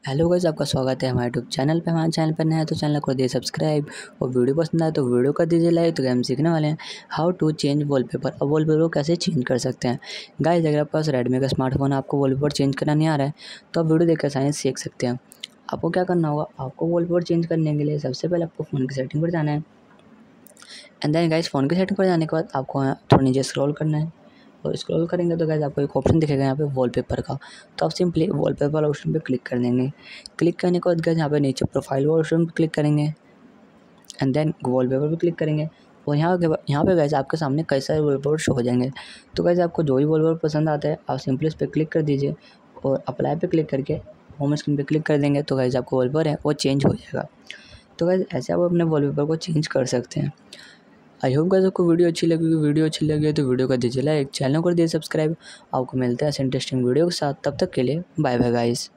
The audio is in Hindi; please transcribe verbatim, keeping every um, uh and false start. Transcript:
हेलो गाइस, आपका स्वागत है हमारे यूट्यूब चैनल पे। हमारे चैनल पर नया है तो चैनल को दीजिए सब्सक्राइब और वीडियो पसंद आए तो वीडियो कर दीजिए लाइक। तो हम सीखने वाले हैं हाउ टू चेंज वॉलपेपर। अब वॉलपेपर को कैसे चेंज कर सकते हैं। गाइस, अगर आपके पास रेडमी का स्मार्टफोन है, आपको वॉलपेपर चेंज करना नहीं आ रहा है तो आप वीडियो देखकर आसानी से सीख सकते हैं। आपको क्या करना होगा, आपको वॉलपेपर चेंज करने के लिए सबसे पहले आपको फ़ोन की सेटिंग पर जाना है। एंड देन गाइस, फ़ोन की सेटिंग पर जाने के बाद आपको यहाँ थोड़ा नीचे स्क्रॉल करना है और स्क्रॉल करेंगे तो गाइस आपको एक ऑप्शन दिखेगा यहाँ पे वॉलपेपर का। तो आप सिंपली वॉलपेपर ऑप्शन पे क्लिक कर देंगे। क्लिक करने के बाद गाइस यहाँ पे नीचे प्रोफाइल ऑप्शन पे क्लिक करेंगे एंड देन वॉलपेपर पे क्लिक करेंगे और यहाँ के यहाँ पे गाइस आपके सामने कई सारे वॉलपेपर शो हो जाएंगे। तो गाइस आपको जो भी वॉलपेपर पसंद आता है आप सिंपली इस पर क्लिक कर दीजिए और अप्लाई पे क्लिक करके होम स्क्रीन पे क्लिक कर देंगे तो गाइस आपको वॉलपेपर है वो चेंज हो जाएगा। तो गाइस ऐसे आप अपने वॉलपेपर को चेंज कर सकते हैं। आई होप गाइस आपको वीडियो अच्छी लगी। वीडियो अच्छी लगी है तो वीडियो को दीजिए लाइक, चैनल को दीजिए सब्सक्राइब। आपको मिलते हैं ऐसे इंटरेस्टिंग वीडियो के साथ। तब तक के लिए बाय बाय गाइस।